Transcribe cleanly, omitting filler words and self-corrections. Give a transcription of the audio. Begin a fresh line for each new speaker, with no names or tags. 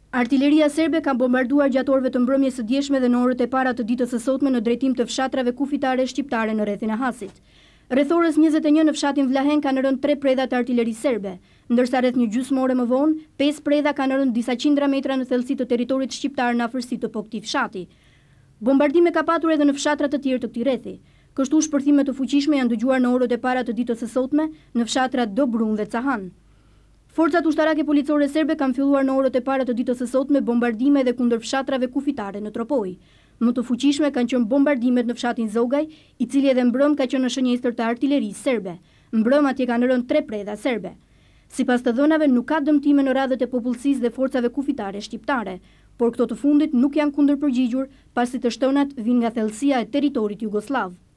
Artilleria serbe ka bombarduar gjatë orëve të mbrëmjes së dieshme dhe në orët e para të ditës së sotme në drejtim të fshatrave kufitare shqiptare në rrethin e Hasit. Rreth orës 21 në fshatin Vlahen kanë rënë 3 predha të artillerisë serbe, ndërsa rreth një gjysmore më vonë 5 predha kanë rënë disa qindra metra në thellësi të territorit shqiptar në afërsi të po këtij fshati. Bombardime ka patur edhe në fshatra të tjerë të këtij rrethi. Kështu shpërthime të fuqishme janë dëgjuar në orët e para të ditës së sotme në fshatrat Dobrun dhe Cahan. Forcat ushtarake policore serbe kanë filluar në orët e para të ditës së sotme bombardime edhe kundër fshatrave kufitare në Tropoj. Më të fuqishme kanë qenë bombardimet në fshatin Zogaj, i cili edhe mbrëm ka qenë në shënjestër të artillerisë serbe. Mbrëm atje kanë rënë 3 predha serbe. Sipas të dhënave nuk ka dëmtime në radhët e popullsisë dhe forcave kufitare shqiptare, por këto të fundit nuk janë kundërpërgjigjur pasi të shtonat vijnë nga thellësia e territorit jugosllav.